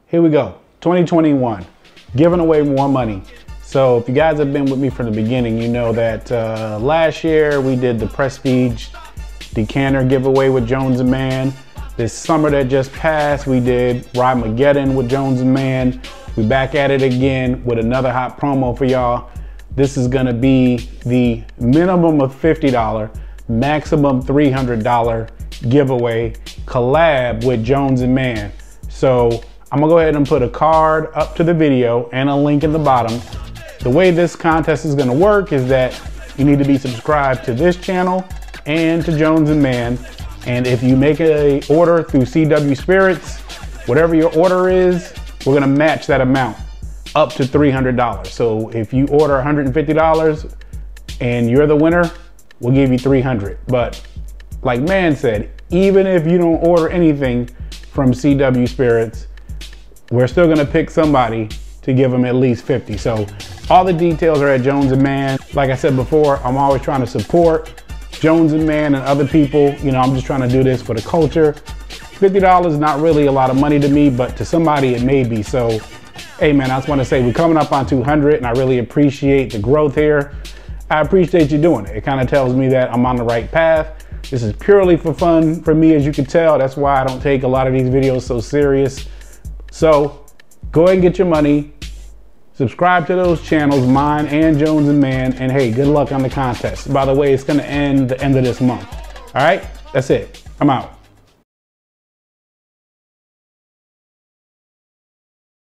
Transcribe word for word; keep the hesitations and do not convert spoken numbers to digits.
here we go. twenty twenty-one, giving away more money. So if you guys have been with me from the beginning, you know that uh, last year we did the Prestige Decanter giveaway with JonesNMann. This summer that just passed, we did Ride-mageddon with JonesNMann. We back at it again with another hot promo for y'all. This is gonna be the minimum of fifty dollars, maximum three hundred dollars giveaway collab with JonesNMann. So I'm gonna go ahead and put a card up to the video and a link in the bottom. The way this contest is gonna work is that you need to be subscribed to this channel and to JonesNMann. And if you make a order through C W Spirits, whatever your order is, we're gonna match that amount up to three hundred dollars. So if you order one hundred fifty dollars and you're the winner, we'll give you three hundred dollars. But like Man said, even if you don't order anything from C W Spirits, we're still gonna pick somebody to give them at least fifty. So all the details are at JonesNMann. Like I said before, I'm always trying to support JonesNMann and other people. You know, I'm just trying to do this for the culture. fifty dollars is not really a lot of money to me, but to somebody it may be. So, hey man, I just want to say we're coming up on two hundred and I really appreciate the growth here. I appreciate you doing it. It kind of tells me that I'm on the right path. This is purely for fun for me, as you can tell. That's why I don't take a lot of these videos so serious. So go ahead and get your money. Subscribe to those channels, mine and JonesNMann, and hey, good luck on the contest. By the way, it's gonna end the end of this month. All right, that's it. I'm out.